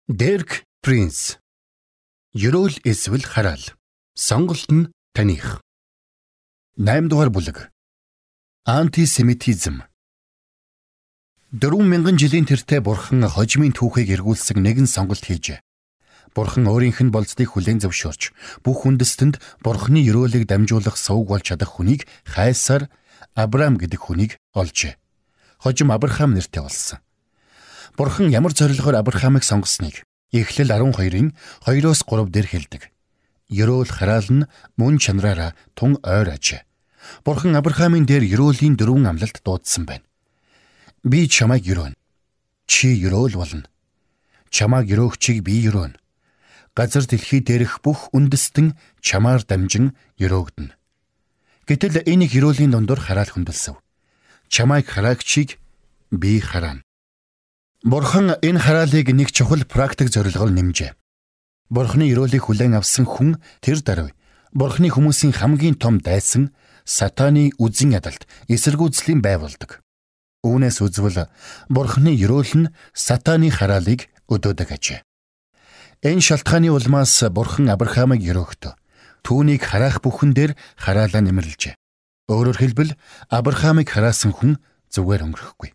Дерек Принц. Ерөөл эсвэл хараал. Сонголт нь таних. 8 дугаар бүлэг. Антисемитизм. 4000 жилийн тэртээ Бурхан хожимын түүхийг эргүүлсэн нэгэн сонголт хийжээ. Бурхан өөрийнх нь болцдыг хүлээн зөвшөөрч, бүх үндэстэнд Бурханы ерөөлийг дамжуулах сувг болж чадах хүнийг хайсаар Авраам гэдэг хүнийг олжээ. Хожим Авраам нэртэй болсон. Бурхан ямар зорилгоор Авраамыг сонгосныг Эхлэл 12-ын 2-3 дээр хэлдэг. Ерөөл хараал нь мөн чанараараа тун ойр ажээ. Бурхан Авраамын дээр ерөөлийн 4 амлалт дуудсан байна. Би чамайг ерөөнө. Чи ерөөл болно. Чамайг ерөөгчийг би ерөөнө. Газар дэлхий дээрх бүх үндэстэн чамаар дамжин ерөөгдөнө. Гэтэл энийг ерөөлийн дундор хараал хөндлөсөв. Чамайг хараагчийг би хараана. Бурхан энэ хараалыг нэг чухал практик зорилгоор нэмжээ. Бурханы ерөөлийг хүлээн авсан хүн тэр даруй Бурханы хүмүүсийн хамгийн том дайсан сатаны үзэн ядалт эсэргүүцлийн байвалдаг. Үүнээс үзвэл Бурханы ерөөл нь сатаны хараалыг өдөөдөг ажээ. Энэ шалтгааны улмаас Бурхан Авраамыг ерөөгтөө. Түүнийг хараах бүхэн дээр хараалаа нэмэрлэжээ. Өөрөөр хэлбэл Авраамыг хараасан хүн зүгээр өнгөрөхгүй.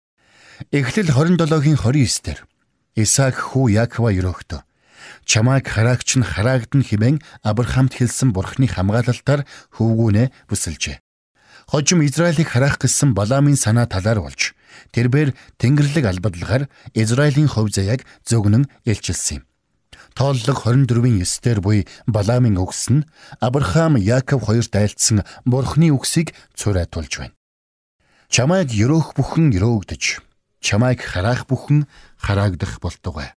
Эхлэл 27-гийн 29 дээр Исаак хүү Яакова ерөөгтөө. Чамайг хараагч нь хараагдана хэмээн Авраамд хэлсэн Бурханы хамгаалалтаар хөвгүүнээ бүсэлжээ. Хожим Израилийг хараах гэсэн Балаамын санаа талаар болж тэрбээр Тэнгэрлэг албадлагаар Израилийн хувь заяаг зөгнөн илчилсэн юм. Тооллог 24-ийн 9 дээр буй Балаамын үгс нь Авраам Яаков хоёрт айлтсан Бурханы үгсийг цуурайтуулж байна. Чамайг ерөөх бүхэн ерөөгдөж, чамайг хараах бүхэн хараагдах болтугай.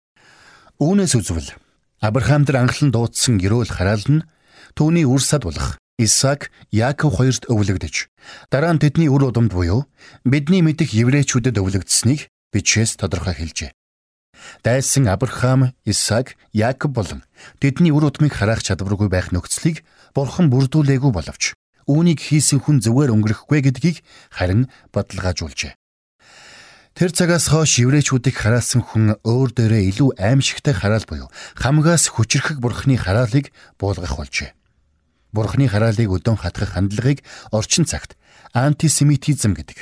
Үүнээс үзвэл Авраам дээр анхлан дуудсан ерөөл хараал нь түүний үр сад болох Исаак, Яаков хоёрт өвлөгдөж, дараа нь тэдний үр удамд буюу бидний мэдих еврейчүүдэд өвлөгдсөнийг бичээс тодорхой хэлжээ. Дайсан Авраам, Исаак, Яаков болон тэдний үр удмыг хараах чадваргүй байх нөхцөлийг Бурхан бүрдүүлээгүй боловч үүнийг хийсэн хүн зүгээр өнгөрөхгүй гэдгийг харин баталгаажуулжээ. Тэр цагаас хойш еврейчүүдийг хараасан хүн өөр дээрээ илүү аимшигтай хараал буюу хамгаас хүчрхэг Бурханы хараалыг буулгах болжээ. Бурханы хараалыг өдөн хатгах хандлагыг орчин цагт антисемитизм гэдэг.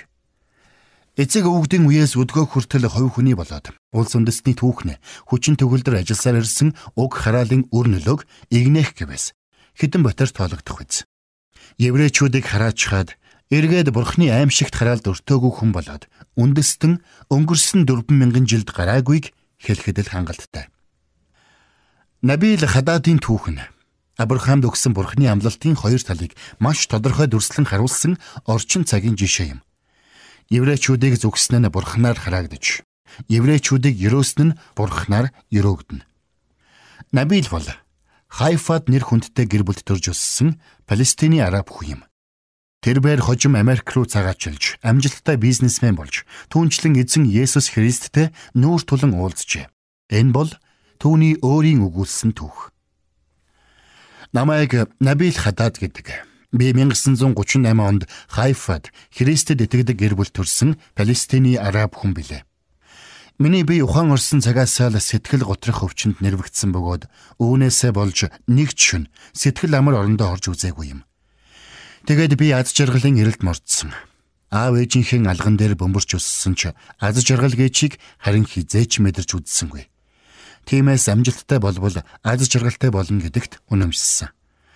Эцэг өвгдийн үеэс өдгөө хүртэл хувь хүний болоод улс үндэстний түүхнээ хүчин төгөлдөр ажилласаар ирсэн уг хараалын үр нөлөөг игнэх гэвээс хэдэн ботор тоологдох биз. Еврейчүүдийг хараачхаад эргээд Бурханы аимшигт хараалд өртөөгүй хүн болоод үндэстэн өнгөрсөн 4000 жилд гараагүйг хэлэхэд л хангалттай. Набил Хададын түүхэн Авраамд өгсөн Бурханы амлалтын 2 талыг маш тодорхой дүрслэн харуулсан орчин цагийн жишээ юм. Еврейчүүдийг зүгснэ нь Бурханаар хараагдаж, еврейчүүдийг ерөөсөн нь Бурханаар ерөөгдөнө. Набил бол Хайфад нэр хүндтэй гэр бүлд төрж өссөн Палестины араб хүн юм. Тэрбээр хожим Америк руу цагаачилж, амжилттай бизнесмен болж, түүнчлэн эзэн Есүс Христтэй нүүр тулан уулзжээ. Энэ бол түүний өөрийн өгүүлсэн түүх. Намайг Набил Хадад гэдэг. Би 1938 онд Хайфад Христэд итгэдэг гэр бүл төрсэн Палестины араб хүн билээ. Миний бие ухаан орсон цагаас л сэтгэл готрох өвчнөд нэрвэгдсэн бөгөөд үүнээсээ болж нэг ч шөнө сэтгэл амар орондоо орж үзээгүй юм. Тэгээд би аз жаргалын эрэлд мордсон. Аав ээжийнхээ алган дээр бөмбөрч өссөн ч аз жаргал гэчийг харин хизээч мэдэрч үзсэнгүй. Тиймээс амжилттай болбол аз жаргалтай болно гэдэгт үнэмшсэн.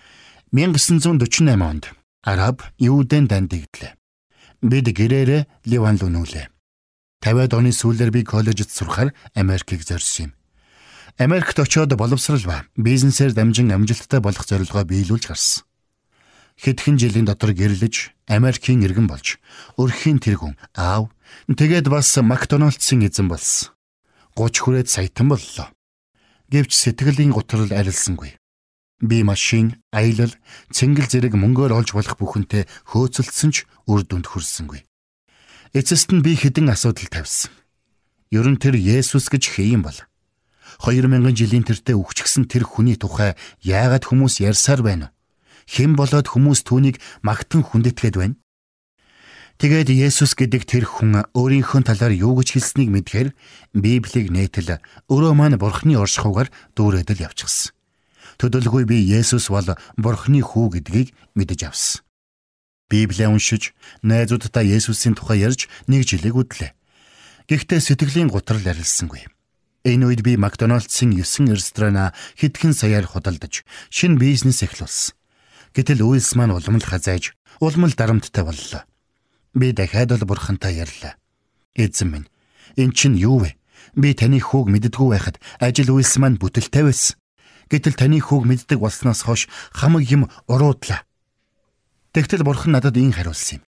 1948 онд араб Юудэн дандигдлээ. Бид гэрээрээ Ливан руу нүүлээ. 50-аад оны сүүлээр би коллежид сурахаар Америкийг зорьсон юм. Америкт очиод боловсрал ба бизнесээр дамжин амжилттай болох зорилгоо биелүүлж гарсан. Хэдхэн жилийн дотор гэрлэж Америкийн иргэн болж өрхийн тэргүүн аав тэгээд бас Макдоналдсын эзэн болсон. 30 хүрээд саятан боллоо. Гэвч сэтгэлийн готрол арилсангүй. Би машин, аялал, цэнгэл зэрэг мөнгөөр олж болох бүхэнтэй хөөцөлдсөн ч үр дүнд хүрсэнгүй. Эцэст нь би хэдэн асуудал тавьсан. Ер нь тэр Есүс гэж хэйн бол 2000 жилийн тэртээ үхчихсэн тэр хүний тухай яагаад хүмүүс ярьсаар байна вэ? Хэн болоод хүмүүс түүнийг магтан хүндэтгээд байна? Тэгээд Есүс гэдэг тэр хүн өөрийнхөө талаар юу гэж хэлснийг мэдгээр Библийг нээтэл өөрөө маань Бурхны оршихугаар дүүрээд л явчихсан. Төдөлгүй би Есүс бол Бурхны хүү гэдгийг мэдэж авсан. Библийг уншиж, найзуудтай Есүсийн тухай ярьж нэг жилиг үдлээ. Гэхдээ сэтгэлийн гутрал арилсангүй. Энэ үед би Макдоналдсын 9 ресторана хэдхэн саяар худалдаж, шинэ бизнес эхлүүлсэн. Гэтэл үйлс маань улмал хазайж, улмал дарамттай боллоо. Би дахиад л Бурхантай ярьлаа. Эзэн минь, эн чинь юу вэ? Би таны хүүг мэддэггүй байхад ажил үйлс маань бүтэлтэй байсан. Гэтэл таны хүүг мэддэг болсноос хойш хамаг юм уруудлаа. Тэгтэл Бурхан надад ийн хариулсан юм.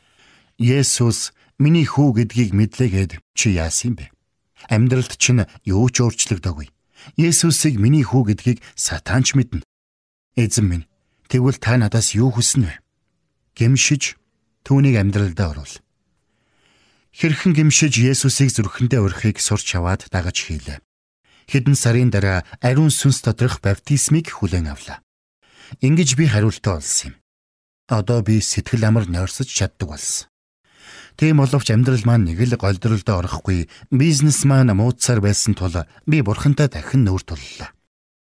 Есүс миний хүү гэдгийг мэдлээгээд чи яасан бэ? Амьдралд чинь юу ч өөрчлөгдөөгүй. Есүсийг миний хүү гэдгийг сатан ч мэднэ. Эзэн минь, тэгвэл та надаас юу хүснэ вэ? Гэмшиж түүнийг амьдралдаа оруул. Хэрхэн гэмшиж Есүсийг зүрхэндээ урихыг сурч аваад дагаж хийлээ. Хэдэн сарын дараа ариун сүнс доторх баптизмыг хүлээн авлаа. Ингэж би хариултаа олсон юм. Одоо би сэтгэл амар нойрсож чаддаг болсон. Тийм боловч амьдрал маань нэг л голдролдоо орохгүй, бизнес маань муудсаар байсан тул би Бурхантай дахин нүүр туллаа.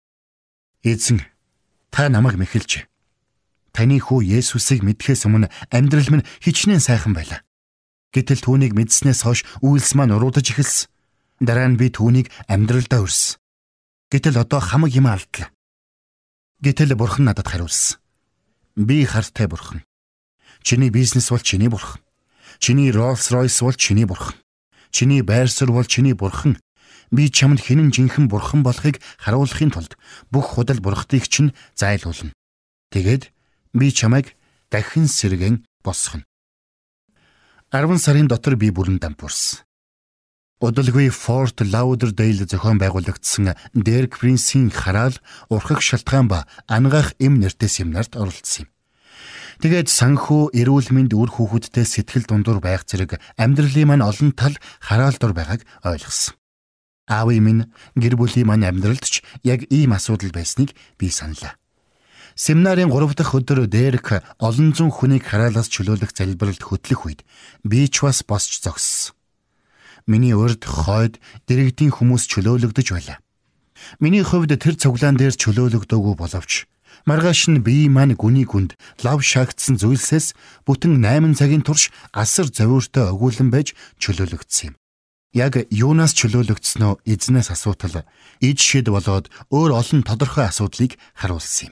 Эзэн, та намайг мэхэлж. Таны хүү Есүсийг мэдхээс өмнө амьдрал минь хичнээн сайхан байлаа. Гэтэл түүнийг мэдснээс хойш үйлс маань уруудаж эхэлсэн. Дараа нь би түүнийг амьдралдаа өрсөн. Гэтэл одоо хамаг юм алдлаа. Гэтэл Бурхан надад хариулсан. Би хартай Бурхан. Чиний бизнес бол чиний Бурхан. Чиний Rolls-Royce бол чиний Бурхан. Чиний байр суурь бол чиний Бурхан. Би чамд хинэн жинхэнэ Бурхан болохыг харуулахын тулд бүх худал бурхтыг чинь зайлуулна. Тэгээд би чамайг дахин сэргэн босгоно. 10 сарын дотор би бүрэн дампуурсан. Удалгүй Fort Lauderdale зохион байгуулагдсан Derek Prince-ийн хараал, урхах шалтгаан ба ангаах эм нэртэй семинарт оролцсон юм. Тэгээд санхүү, эрүүл мэнд, үр хүүхэдтэй сэтгэл дундуур байх зэрэг амьдралын маань олон тал хараал дор байгааг ойлгосон. Аавын минь, гэр бүлийн маань амьдралд ч яг ийм асуудал байсныг би саналаа. Семинарын 3 дахь өдөр Дерек олон зуун хүнийг хараалаас чөлөөлөх залбиралд хөтлөх үед би ч бас босч зогссон. Миний урд хойд дэрэгдийн хүмүүс чөлөөлөгдөж байлаа. Миний хувьд тэр цуглаан дээр чөлөөлөгдөөгүй боловч маргааш нь бие маань гүний гүнд лав шаагтсан зүйлсээс бүтэн 8 цагийн турш асар зовиортой өгүүлэн байж чөлөөлөгдсөн юм. Яг юунаас чөлөөлөгдснөө эзнээс асуутал ид шид болоод өөр олон тодорхой асуудлыг харуулсан юм.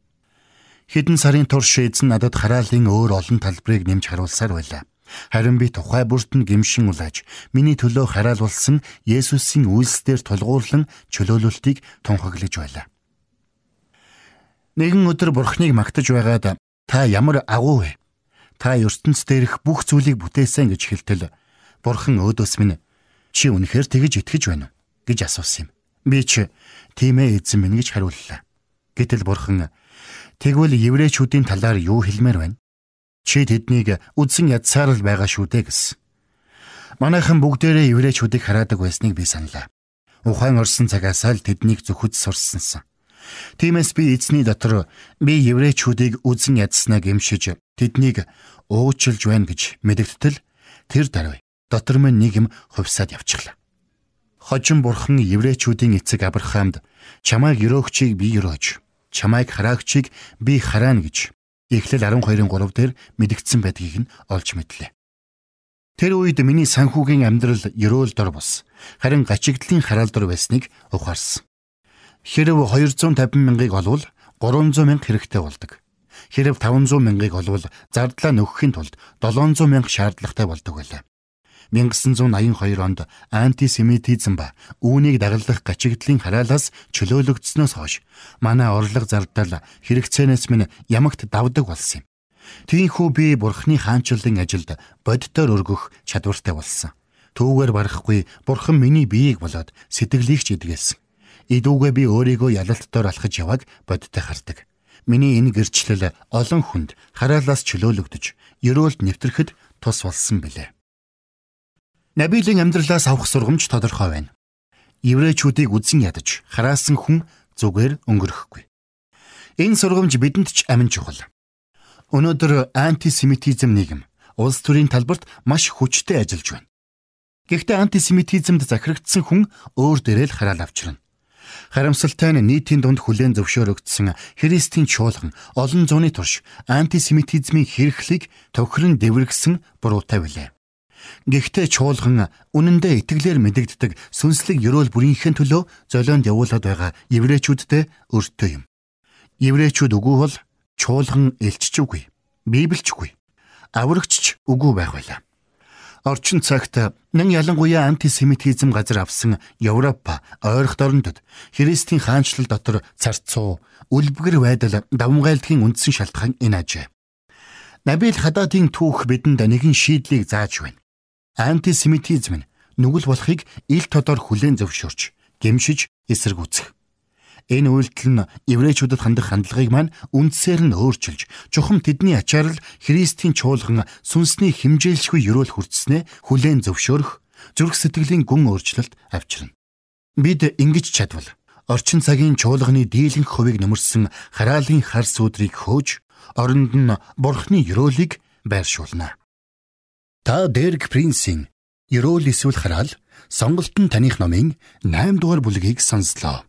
Хэдэн сарын турш эзэн надад хараалын өөр олон талбарыг нэмж харуулсаар байлаа. Харин би тухай бүрт нь гэмшин улааж, миний төлөө хараалвалсан Есүсийн үйлсээр тулгуурлан чөлөөлөлтийг тунхаглаж байлаа. Нэгэн өдөр Бурхныг магтаж байгаад та ямар агуу вэ? Та ертөнц дээрх бүх зүйлийг бүтээсэн гэж хэлтэл Бурхан өөдөөс минь чи үнэхээр тэгж итгэж байна уу гэж асуусан юм. Би ч тийм ээ эзэн минь гэж хариуллаа. Гэтэл Бурхан тэгвэл еврейчүүдийн талаар юу хэлмээр байна? Чи тэднийг үдсэн ядсаар л байгаа шүү дээ гэсэн. Манайхан бүгдээрээ еврейчүүдийг хараадаг байсныг би саналаа. Ухаан орсон цагаас л тэднийг зөвхөж сурсансан. Тиймээс би эзний дотор би еврейчүүдийг үдсэн ядснаа гэмшиж тэднийг уучлж байна гэж мэдэгдтэл тэр даруй дотор минь нэг юм хувьсаад явчихлаа. Хожим Бурхан еврейчүүдийн эцэг Авраамд чамайг өрөөгчийг би өрөөж, чамайг хараагчийг би хараана гэж Эхлэл 12-3 дээр мэдэгдсэн байдгийг нь олж мэдлээ. Тэр үед миний санхүүгийн амьдрал ерөөл дор бос, харин гачигдлын хараал дор байсныг ухаарсан. Хэрэв 250 мянгаыг олвол 300 мянга хэрэгтэй болдог. Хэрэв 500 мянгаыг олвол зардлаа нөхөхийн тулд 700 мянга шаардлагатай болдог байлаа. 1982 онд антисемитизм ба үүнийг дагалдах гачигдлын хараалаас чөлөөлөгдснөөс хойш манай орлого зардал хэрэгцээнээс минь ямагт давдаг болсон юм. Тиймээс би Бурхны хаанчлалын ажилд боддоор өргөх чадвартай болсон. Түүгээр барахгүй Бурхан миний биеийг болоод сэтгэлийг ч эдгээсэн. Идүүгээ би өөрийгөө ялалтдоор алхаж яваг бодтой хардаг. Миний энэ гэрчлэл олон хүнд хараалаас чөлөөлөгдөж, ерөөлд нэвтрэхэд тус болсон билээ. Набилийн амьдралаас авах сургамж тодорхой байна. Еврейчүүдийг үдсэн ядаж, хараасан хүн зүгээр өнгөрөхгүй. Энэ сургамж бидэнд ч амин чухал. Өнөөдөр антисемитизм нийгэм улс төрийн талбарт маш хүчтэй ажиллаж байна. Гэхдээ антисемитизмд захирагдсан хүн өөр дээрээ л хараал авчирна. Харамсалтай нь нийтийн дунд хүлээн зөвшөөрөгдсөн Христийн чуулган олон зууны турш антисемитизмын хэрэглийг тохирон дэврэгсэн буруутай билээ. Гэхдээ чуулган үнэндээ итгэлээр мэдэгддэг сүнслэг ёроол бүрийнхээ төлөө золионд явуулаад байгаа еврейчүүдтэй өртөө юм. Еврейчүүд үгүй бол чуулган элчч үгүй, Библич үгүй, аврагчч үгүй байх байлаа. Орчин цагт нэн ялангуяа антисемитизм газар авсан Европ ойрхон орнуудад Христийн хаанчлал дотор царцуу, үлбгэр байдал давмгайлдгийн үндсэн шалтгаан энэ ажээ. Набил Хададын түүх бидэнд нэгэн шийдлийг зааж байна. Антисемитизм нь нүгэл болохыг ил тодор хүлээн зөвшөөрч, гэмшиж эсэргүүцэх. Энэ үйлдэл нь еврейчүүдэд хандах хандлагыг маань үндсээр нь өөрчилж, чухам тэдний ачаар л Христийн чуулган сүнсний хэмжээлшгүй ёроол хүртснээ хүлээн зөвшөөрөх, зүрх сэтгэлийн гүн өөрчлөлт авчирна. Бид ингэж чадвал орчин цагийн чуулганы дийлэнх хувийг нөмөрсөн хараалын хар сүудрийг хөөж, оронд нь Бурхны ёроолыг байршуулна. Та Дерек Принсийн "Ёроол эсвэл хараал" сонголтын таних номын 8 дугаар бүлгийг сонслоо.